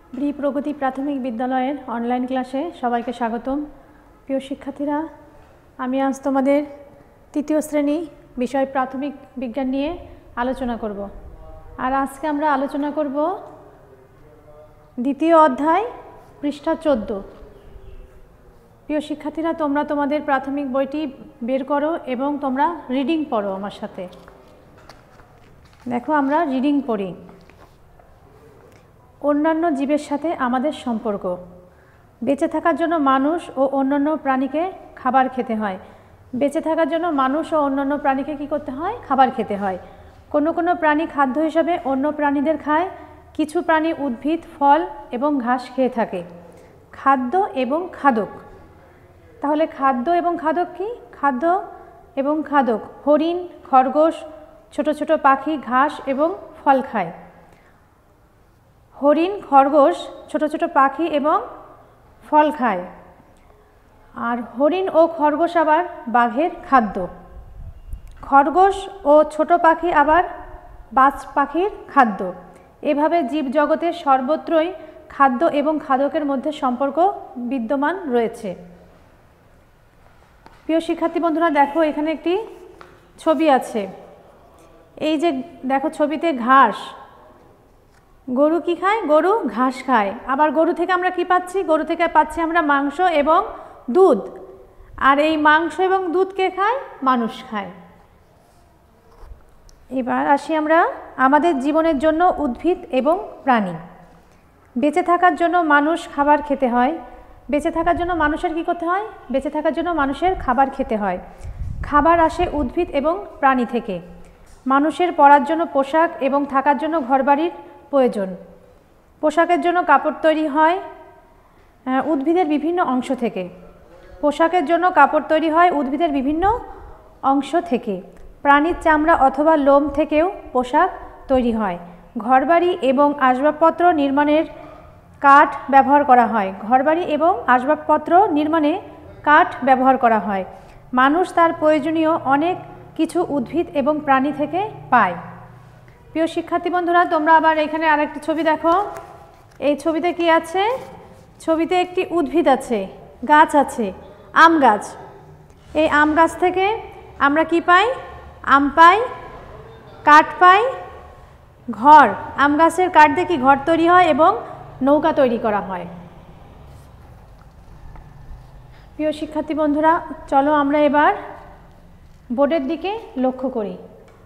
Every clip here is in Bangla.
ব্রি প্রগতি প্রাথমিক বিদ্যালয়ের অনলাইন ক্লাসে সবাইকে স্বাগতম। প্রিয় শিক্ষার্থীরা, আমি আজ তোমাদের তৃতীয় শ্রেণী বিষয় প্রাথমিক বিজ্ঞান নিয়ে আলোচনা করব। আর আজকে আমরা আলোচনা করব দ্বিতীয় অধ্যায় পৃষ্ঠা 14। প্রিয় শিক্ষার্থীরা, তোমরা তোমাদের প্রাথমিক বইটি বের করো এবং তোমরা রিডিং পড়ো আমার সাথে। দেখো, আমরা রিডিং পড়ি। অন্যান্য জীবের সাথে আমাদের সম্পর্ক। বেঁচে থাকার জন্য মানুষ ও অন্যান্য প্রাণীকে খাবার খেতে হয়। বেঁচে থাকার জন্য মানুষ ও অন্যান্য প্রাণীকে কী করতে হয়? খাবার খেতে হয়। কোনো কোনো প্রাণী খাদ্য হিসাবে অন্য প্রাণীদের খায়। কিছু প্রাণী উদ্ভিদ, ফল এবং ঘাস খেয়ে থাকে। খাদ্য এবং খাদক। তাহলে খাদ্য এবং খাদক কি? খাদ্য এবং খাদক। হরিণ, খরগোশ, ছোট ছোট পাখি ঘাস এবং ফল খায়। হরিণ, খরগোশ, ছোট ছোট পাখি এবং ফল খায়। আর হরিণ ও খরগোশ আবার বাঘের খাদ্য। খরগোশ ও ছোট পাখি আবার বাজ পাখির খাদ্য। এভাবে জীবজগতের সর্বত্রই খাদ্য এবং খাদকের মধ্যে সম্পর্ক বিদ্যমান রয়েছে। প্রিয় শিক্ষার্থী বন্ধুরা, দেখো এখানে একটি ছবি আছে। এই যে দেখো ছবিতে ঘাস। গরু কি খায়? গরু ঘাস খায়। আবার গরু থেকে আমরা কি পাচ্ছি? গরু থেকে পাচ্ছি আমরা মাংস এবং দুধ। আর এই মাংস এবং দুধ কে খায়? মানুষ খায়। এবার আসি আমরা আমাদের জীবনের জন্য উদ্ভিদ এবং প্রাণী। বেঁচে থাকার জন্য মানুষ খাবার খেতে হয়। বেঁচে থাকার জন্য মানুষের কি করতে হয়? বেঁচে থাকার জন্য মানুষের খাবার খেতে হয়। খাবার আসে উদ্ভিদ এবং প্রাণী থেকে। মানুষের পরার জন্য পোশাক এবং থাকার জন্য ঘরবাড়ির প্রয়োজন। পোশাকের জন্য কাপড় তৈরি হয় উদ্ভিদের বিভিন্ন অংশ থেকে। পোশাকের জন্য কাপড় তৈরি হয় উদ্ভিদের বিভিন্ন অংশ থেকে। প্রাণীর চামড়া অথবা লোম থেকেও পোশাক তৈরি হয়। ঘরবাড়ি এবং আসবাবপত্র নির্মাণের কাঠ ব্যবহার করা হয়। ঘরবাড়ি এবং আসবাবপত্র নির্মাণে কাঠ ব্যবহার করা হয়। মানুষ তার প্রয়োজনীয় অনেক কিছু উদ্ভিদ এবং প্রাণী থেকে পায়। প্রিয় শিক্ষার্থী বন্ধুরা, তোমরা আবার এখানে আরেকটি ছবি দেখো। এই ছবিতে কি আছে? ছবিতে একটি উদ্ভিদ আছে, গাছ আছে, আম গাছ। এই আম গাছ থেকে আমরা কি পাই? আম পাই, কাঠ পাই, ঘর। আম গাছের কাঠ দিয়ে কি ঘর তৈরি হয় এবং নৌকা তৈরি করা হয়। প্রিয় শিক্ষার্থী বন্ধুরা, চলো আমরা এবার বোর্ডের দিকে লক্ষ্য করি।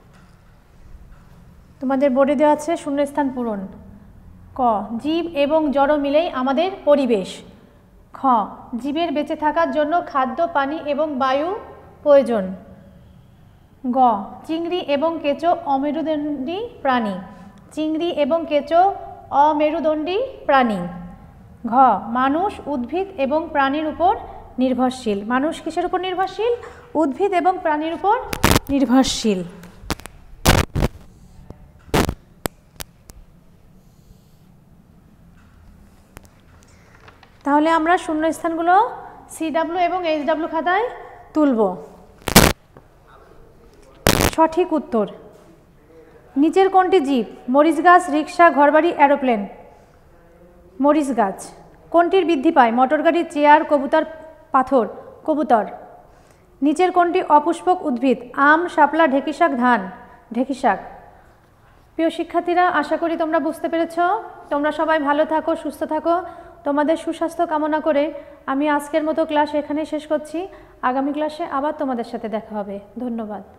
তোমাদের বোর্ডে দেওয়া আছে শূন্যস্থান পূরণ। ক, জীব এবং জড় মিলেই আমাদের পরিবেশ। খ, জীবের বেঁচে থাকার জন্য খাদ্য, পানি এবং বায়ু প্রয়োজন। গ, চিংড়ি এবং কেঁচো অমেরুদণ্ডী প্রাণী। চিংড়ি এবং কেঁচো অমেরুদণ্ডী প্রাণী। ঘ, মানুষ উদ্ভিদ এবং প্রাণীর উপর নির্ভরশীল। মানুষ কিসের উপর নির্ভরশীল? উদ্ভিদ এবং প্রাণীর উপর নির্ভরশীল। তাহলে আমরা শূন্যস্থানগুলো CW এবং HW খাতায় তুলব। সঠিক উত্তর: নিচের কোনটি জীব? মরিচ গাছ, রিক্সা, ঘরবাড়ি, এরোপ্লেন। মরিচ গাছ। কোনটির বৃদ্ধি পায়? মোটরগাড়ি, চেয়ার, কবুতর, পাথর। কবুতর। নিচের কোনটি অপুষ্পক উদ্ভিদ? আম, শাপলা, ঢেঁকি শাক, ধান। ঢেঁকি শাক। প্রিয় শিক্ষার্থীরা, আশা করি তোমরা বুঝতে পেরেছ। তোমরা সবাই ভালো থাকো, সুস্থ থাকো। তোমাদের সুস্বাস্থ্য কামনা করে আমি আজকের মতো ক্লাস এখানেই শেষ করছি। আগামী ক্লাসে আবার তোমাদের সাথে দেখা হবে। ধন্যবাদ।